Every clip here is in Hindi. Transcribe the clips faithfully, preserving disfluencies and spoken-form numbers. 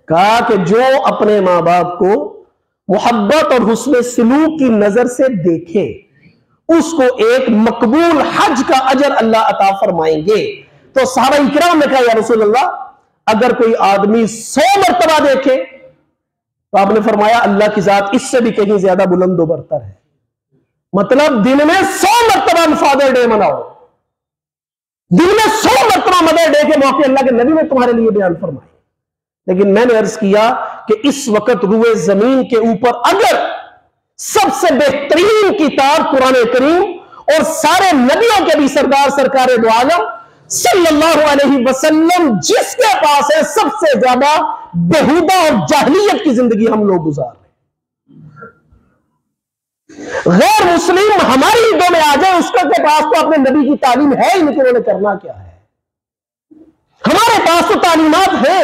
कहा कि जो अपने माँ बाप को मोहब्बत और हुस्न सलूक की नजर से देखे उसको एक मकबूल हज का अजर अल्लाह अता फरमाएंगे। तो सहाबा इकराम ने कहा या रसूल अल्लाह, अगर कोई आदमी सौ मर्तबा देखे तो आपने फरमाया अल्लाह की जात इससे भी कहीं ज्यादा बुलंद बरतर है। मतलब दिन में सौ मर्तबा फादर डे मनाओ, दिन में सौ मर्तबा मदर डे के मौके अल्लाह के नबी ने तुम्हारे लिए बयान फरमाए। लेकिन मैंने अर्ज किया कि इस वक्त रुए जमीन के ऊपर अगर सबसे बेहतरीन किताब कुरान करीम और सारे नबियों के भी सरदार सरकार दो आलम सल्लल्लाहु अलैहि वसल्लम जिसके पास है, सबसे ज्यादा बेहुदा और जाहिलियत की जिंदगी हम लोग गुजार रहे हैं। गैर मुस्लिम हमारी ईदों में आ जाए, उसका के पास तो अपने नबी की तालीम है ही नहीं, उन्होंने करना क्या है। हमारे पास तो तालीमात है,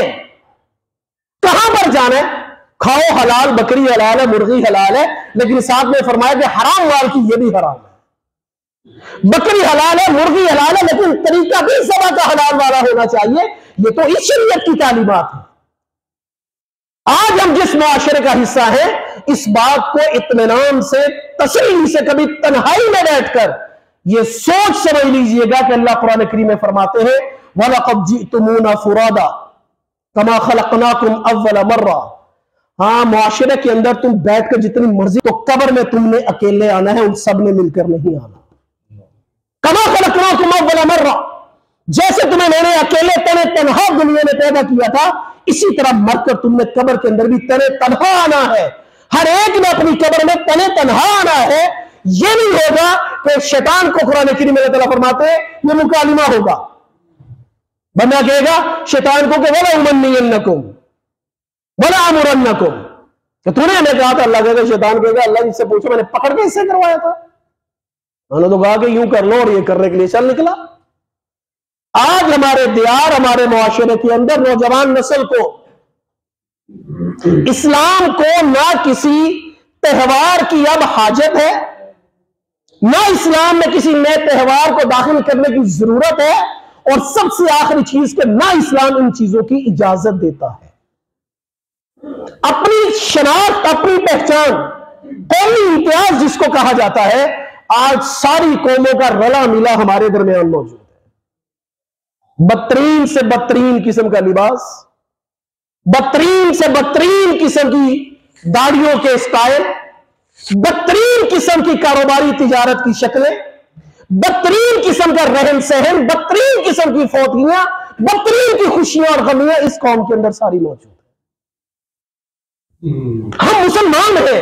कहां पर जाना है? खाओ हलाल, बकरी हलाल है, मुर्गी हलाल है, लेकिन साथ में फरमाया कि हराम माल की ये भी हराम है। बकरी हलाल है, मुर्गी हलाल है, लेकिन तरीका भी सवा का हलाल वाला होना चाहिए। ये तो इस शरीयत की तालीमात है। आज हम जिस मुआशरे का हिस्सा है, इस बात को इत्मीनान से, तसल्ली से, कभी तन्हाई में बैठकर ये सोच समझ लीजिएगा कि अल्लाह कुरान करीम में फरमाते हैं वलक़द जिअतुमूना फुरादा कमा खलक़नाकुम अव्वल मर्रा। हाँ, मुआशरे के अंदर तुम बैठकर जितनी मर्जी, तो कब्र में तुमने अकेले आना है, उन सब ने मिलकर नहीं आना। कमा खलक़नाकुम अव्वल मर्रा, जैसे तुम्हें मैंने अकेले तने तन्हा दुनिया में पैदा किया था, इसी तरह मरकर तुमने कब्र के अंदर भी तने तन्हा आना है। हर एक ने अपनी कब्र में तने तन्हा आना है। यह नहीं होगा कि शैतान को कुरान करीम में अल्लाह ताला फरमाते हैं ये मुकालिमा होगा। बंदा कहेगा शैतान को कि वला उमन्नियन्नकुम वला अमुरन्नकुम, कि तूने हमें कहा था। अल्लाह कहेगा, शैतान कहेगा अल्लाह इससे पूछो मैंने पकड़ के इससे करवाया था। उन्होंने तो कहा कि यूं कर लो, और ये करने के लिए चल निकला। आज हमारे दियार, हमारे मुआशरे के अंदर नौजवान नस्ल को इस्लाम को ना किसी त्योहार की अब हाजत है, ना इस्लाम में किसी नए त्योहार को दाखिल करने की जरूरत है, और सबसे आखिरी चीज के ना इस्लाम इन चीजों की इजाजत देता है। अपनी शनाख्त, अपनी पहचान, कौमी इम्तियाज जिसको कहा जाता है, आज सारी कौमों का रला मिला हमारे दरमियान मौजूद है। बदतरीन से बदतरीन किस्म का लिबास, बदतरीन से बदतरीन किस्म की दाढ़ियों के स्टाइल, बदतरीन किस्म की कारोबारी तिजारत की शक्लें, बदतरीन किस्म का रहन सहन, बदतरीन किस्म की फौतियां, बदतरीन की खुशियां और गमियां इस कौम के अंदर सारी मौजूद है। हम मुसलमान हैं,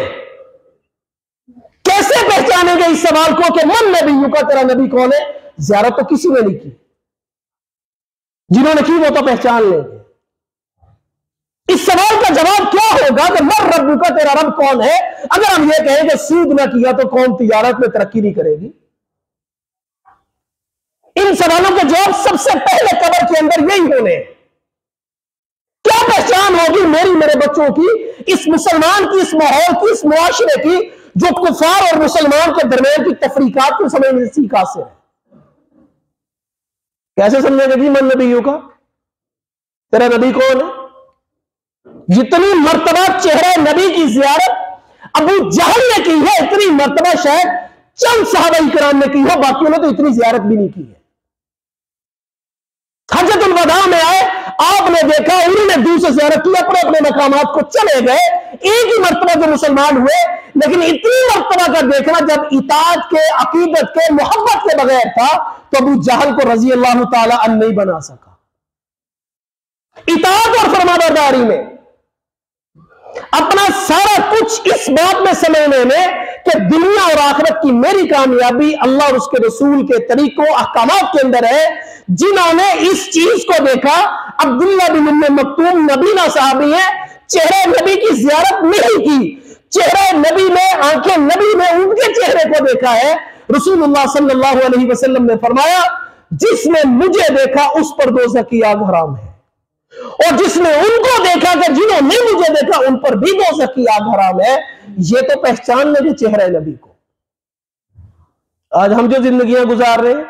कैसे पहचानेंगे इस सवाल को कि मन नबी का तेरा नबी कौन है? ज़ियारत तो किसी ने नहीं की, जिन्होंने की वो तो पहचान लेंगे। इस सवाल का जवाब क्या होगा कि मर रब्बु का तेरा रब कौन है? अगर हम ये कहें कि सूद ना किया तो कौम तिजारत में तरक्की नहीं करेगी। इन सवालों के जवाब सबसे पहले कब्र के अंदर यही होने। क्या पहचान होगी मेरी, मेरे बच्चों की, इस मुसलमान की, इस माहौल की, इस मुआशरे की, जो कुफार और मुसलमान के दरमियान की तफरीकात को समझने से कासिर है? कैसे समझेगा कि मन नबी का तेरा नबी कौन है? जितनी मर्तबा चेहरा नबी की जियारत अबू जहल ने की है, इतनी मर्तबा शायद चंद सहाबा इकराम ने की है, बाकियों ने तो इतनी जियारत भी नहीं की है। हज्जतुल वदा में आए, आपने देखा उन्होंने दूसरे जियारत की, अपने अपने मकामात को चले गए। एक ही मर्तबा जो मुसलमान हुए, लेकिन इतनी मर्तबा का देखना जब इताअत के, अकीदत के, मोहब्बत के बगैर था, तो अबू जहल को रजी अल्लाह ताला अन नहीं बना सका। इताअत और फरमाबरदारी में अपना सारा कुछ इस बात में समझने में कि दुनिया और आखिरत की मेरी कामयाबी अल्लाह और उसके रसूल के तरीकों, अहकामात के अंदर है। जिन्होंने इस चीज को देखा, अब्दुल्ला बिन उम्मे मक्तूम नबीना साहबी है, चेहरे नबी की जियारत नहीं की, चेहरे नबी में, आंखें नबी में उनके चेहरे को देखा है। रसूलुल्लाह सल्लल्लाहु अलैहि वसल्लम ने फरमाया, जिसने मुझे देखा उस पर दोज़ख की आग हराम है, और जिसने उनको देखा कि जिन्होंने मुझे देखा उन पर भी दोज़ख की आग हराम है। ये तो पहचान लगे चेहरे नबी को। आज हम जो जिंदगियां गुजार रहे हैं,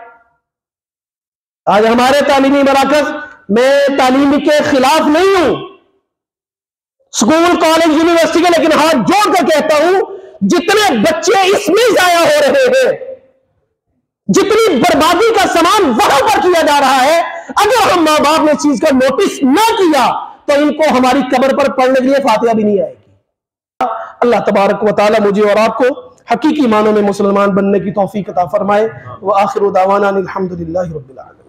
आज हमारे तालीमी मराकज, मैं तालीमी के खिलाफ नहीं हूं, स्कूल, कॉलेज, यूनिवर्सिटी के, लेकिन हाथ जोड़कर कहता हूं, जितने बच्चे इसमें जाया हो रहे हैं, जितनी बर्बादी का सामान वहां पर किया जा रहा है, अगर हम मां बाप ने इस चीज का नोटिस ना किया तो इनको हमारी कब्र पर पढ़ने के लिए फातिहा भी नहीं आएगी। अल्लाह तबारक व तआला मुझे और आपको हकीकी मानों में मुसलमान बनने की तौफीक अता फरमाए। व आखिरु दावाना अनिल हम्दुलिल्लाहि रब्बिल आलमीन।